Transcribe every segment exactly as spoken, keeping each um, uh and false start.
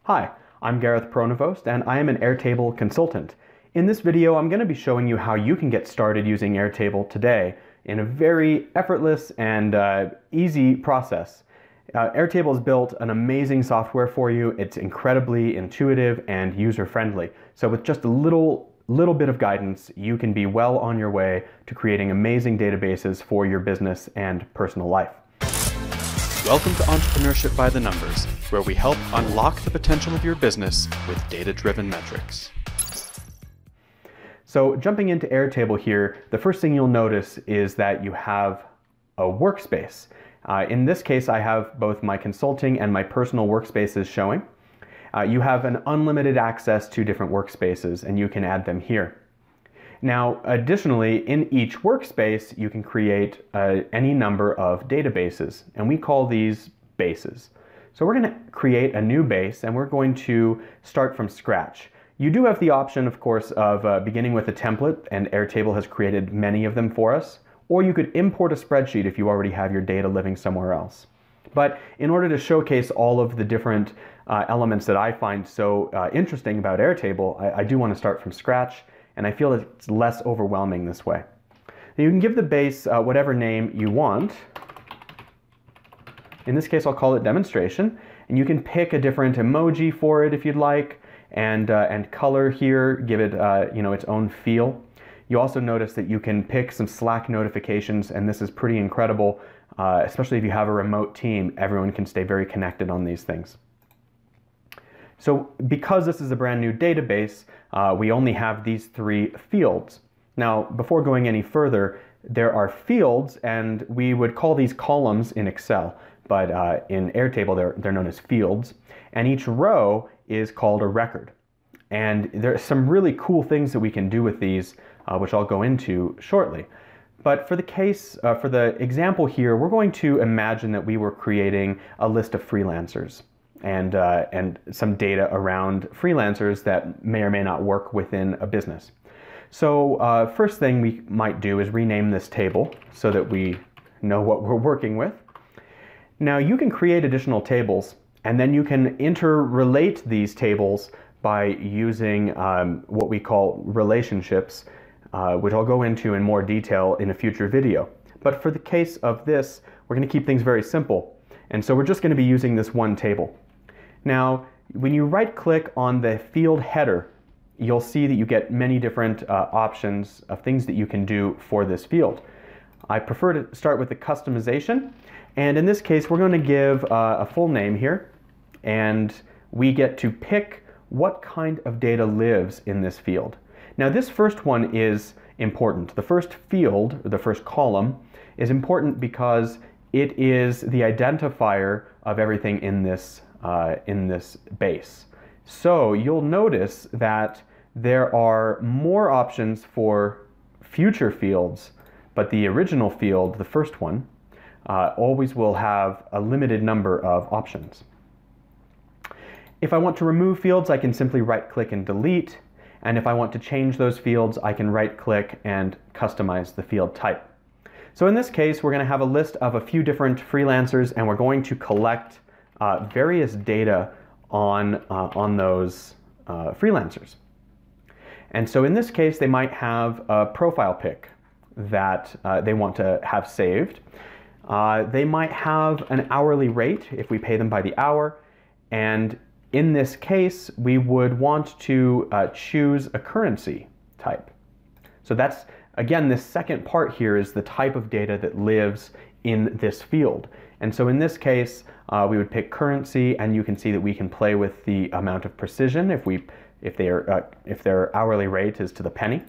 Hi, I'm Gareth Pronovost and I am an Airtable consultant. In this video, I'm going to be showing you how you can get started using Airtable today in a very effortless and uh, easy process. Uh, Airtable has built an amazing software for you. It's incredibly intuitive and user-friendly. So with just a little, little bit of guidance, you can be well on your way to creating amazing databases for your business and personal life. Welcome to Entrepreneurship by the Numbers, where we help unlock the potential of your business with data-driven metrics. So jumping into Airtable here, the first thing you'll notice is that you have a workspace. Uh, in this case, I have both my consulting and my personal workspaces showing. Uh, you have an unlimited access to different workspaces, and you can add them here. Now, additionally, in each workspace, you can create uh, any number of databases, and we call these bases. So we're going to create a new base, and we're going to start from scratch. You do have the option, of course, of uh, beginning with a template, and Airtable has created many of them for us, or you could import a spreadsheet if you already have your data living somewhere else. But in order to showcase all of the different uh, elements that I find so uh, interesting about Airtable, I, I do want to start from scratch. And I feel it's less overwhelming this way. Now you can give the base uh, whatever name you want. In this case, I'll call it demonstration. And you can pick a different emoji for it if you'd like, and, uh, and color here, give it uh, you know, its own feel. You also notice that you can pick some Slack notifications, and this is pretty incredible, uh, especially if you have a remote team. Everyone can stay very connected on these things. So because this is a brand new database, uh, we only have these three fields. Now, before going any further, there are fields, and we would call these columns in Excel, but uh, in Airtable they're, they're known as fields, and each row is called a record. And there are some really cool things that we can do with these, uh, which I'll go into shortly. But for the case, uh, for the example here, we're going to imagine that we were creating a list of freelancers. And, uh, and some data around freelancers that may or may not work within a business. So uh, first thing we might do is rename this table so that we know what we're working with. Now you can create additional tables, and then you can interrelate these tables by using um, what we call relationships, uh, which I'll go into in more detail in a future video. But for the case of this, we're going to keep things very simple. And so we're just going to be using this one table. Now, when you right-click on the field header, you'll see that you get many different uh, options of things that you can do for this field. I prefer to start with the customization, and in this case, we're going to give uh, a full name here, and we get to pick what kind of data lives in this field. Now, this first one is important. The first field, or the first column, is important because it is the identifier of everything in this Uh, in this base. So you'll notice that there are more options for future fields, but the original field, the first one, uh, always will have a limited number of options. If I want to remove fields, I can simply right-click and delete, and if I want to change those fields, I can right-click and customize the field type. So in this case, we're going to have a list of a few different freelancers, and we're going to collect Uh, various data on, uh, on those uh, freelancers. And so in this case, they might have a profile pic that uh, they want to have saved. Uh, they might have an hourly rate if we pay them by the hour. And in this case, we would want to uh, choose a currency type. So that's, again, this second part here is the type of data that lives in this field. And so in this case, uh, we would pick currency, and you can see that we can play with the amount of precision if we, if they are, uh, if their hourly rate is to the penny.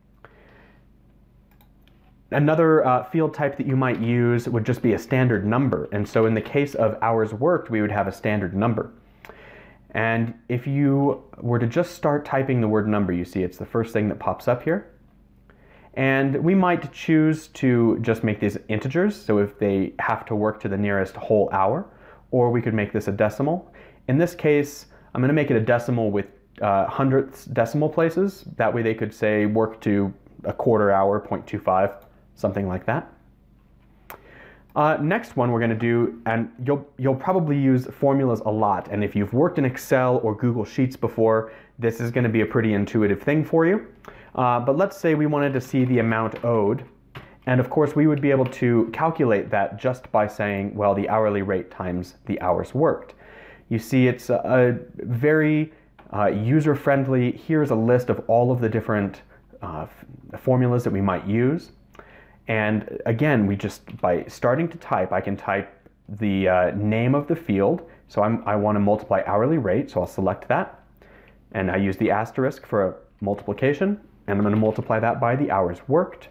Another uh, field type that you might use would just be a standard number. And so in the case of hours worked, we would have a standard number. And if you were to just start typing the word number, you see it's the first thing that pops up here. And we might choose to just make these integers, so if they have to work to the nearest whole hour, or we could make this a decimal. In this case, I'm going to make it a decimal with uh, hundredths decimal places. That way they could say work to a quarter hour, zero point two five, something like that. Uh, next one we're going to do, and you'll, you'll probably use formulas a lot, and if you've worked in Excel or Google Sheets before, this is going to be a pretty intuitive thing for you. Uh, but let's say we wanted to see the amount owed, and of course we would be able to calculate that just by saying, well, the hourly rate times the hours worked. You see, it's a, a very uh, user-friendly. Here's a list of all of the different uh, formulas that we might use. And again, we just, by starting to type, I can type the uh, name of the field. So I'm, I want to multiply hourly rate, so I'll select that. And I use the asterisk for a multiplication, and I'm going to multiply that by the hours worked.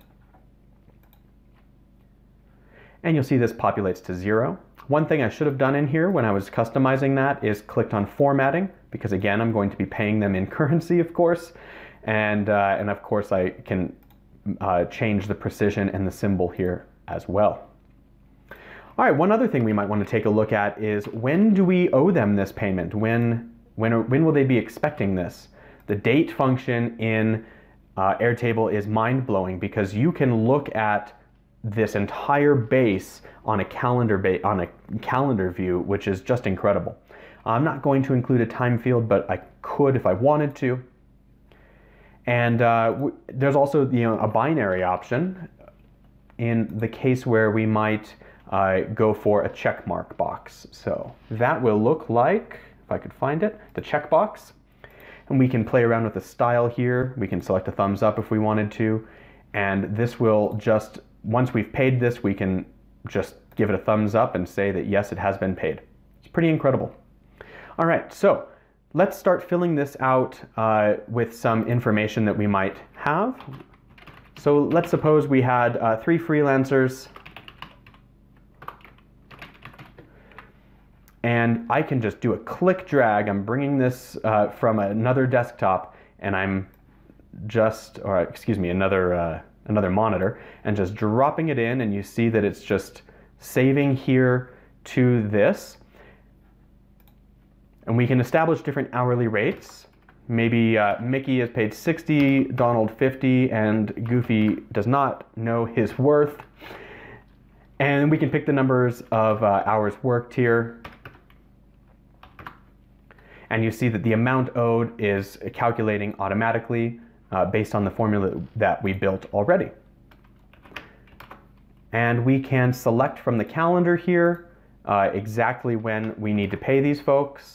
And you'll see this populates to zero. One thing I should have done in here when I was customizing that is clicked on formatting, because again, I'm going to be paying them in currency, of course. And, uh, and of course, I can Uh, change the precision and the symbol here as well. All right, one other thing we might want to take a look at is, when do we owe them this payment? When, when, when will they be expecting this? The date function in uh, Airtable is mind-blowing, because you can look at this entire base on a calendar ba on a calendar view, which is just incredible. I'm not going to include a time field, but I could if I wanted to. And uh, w there's also, you know, a binary option in the case where we might uh, go for a check mark box. So that will look like, if I could find it, the checkbox. And we can play around with the style here. We can select a thumbs up if we wanted to. And this will just, once we've paid this, we can just give it a thumbs up and say that yes, it has been paid. It's pretty incredible. All right, so let's start filling this out uh, with some information that we might have. So let's suppose we had uh, three freelancers, and I can just do a click drag. I'm bringing this uh, from another desktop, and I'm just, or excuse me, another, uh, another monitor, and just dropping it in, and you see that it's just saving here to this. And we can establish different hourly rates. Maybe uh, Mickey is paid sixty, Donald fifty, and Goofy does not know his worth. And we can pick the numbers of uh, hours worked here. And you see that the amount owed is calculating automatically uh, based on the formula that we built already. And we can select from the calendar here uh, exactly when we need to pay these folks.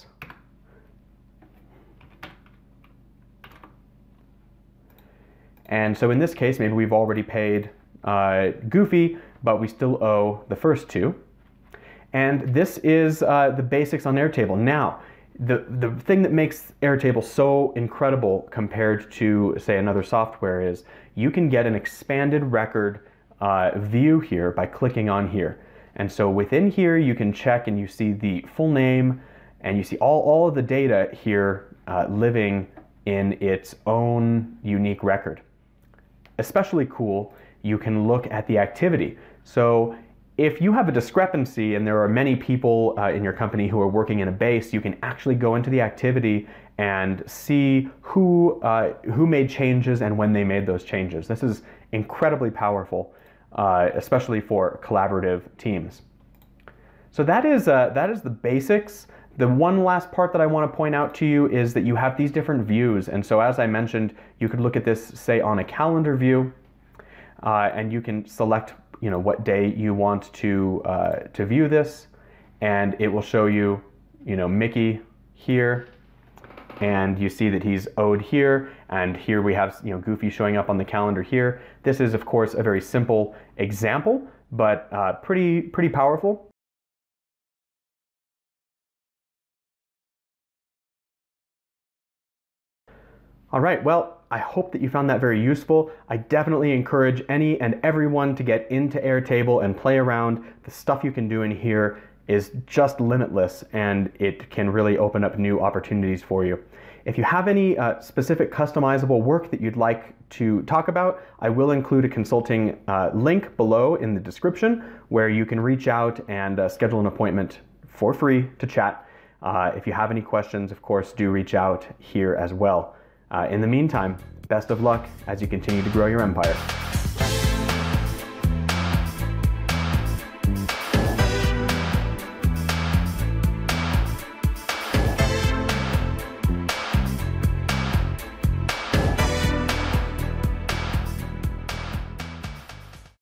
And so in this case, maybe we've already paid uh, Goofy, but we still owe the first two. And this is uh, the basics on Airtable. Now, the, the thing that makes Airtable so incredible compared to, say, another software is you can get an expanded record uh, view here by clicking on here. And so within here, you can check and you see the full name, and you see all, all of the data here uh, living in its own unique record. Especially cool, you can look at the activity. So if you have a discrepancy and there are many people uh, in your company who are working in a base, you can actually go into the activity and see who, uh, who made changes and when they made those changes. This is incredibly powerful, uh, especially for collaborative teams. So that is, uh, that is the basics. The one last part that I want to point out to you is that you have these different views. And so as I mentioned, you could look at this, say, on a calendar view, uh, and you can select, you know, what day you want to, uh, to view this. And it will show you, you know, Mickey here. And you see that he's owed here. And here we have, you know, Goofy showing up on the calendar here. This is, of course, a very simple example, but uh, pretty, pretty powerful. All right, well, I hope that you found that very useful. I definitely encourage any and everyone to get into Airtable and play around. The stuff you can do in here is just limitless, and it can really open up new opportunities for you. If you have any uh, specific customizable work that you'd like to talk about, I will include a consulting uh, link below in the description where you can reach out and uh, schedule an appointment for free to chat. Uh, if you have any questions, of course, do reach out here as well. Uh, in the meantime, best of luck as you continue to grow your empire.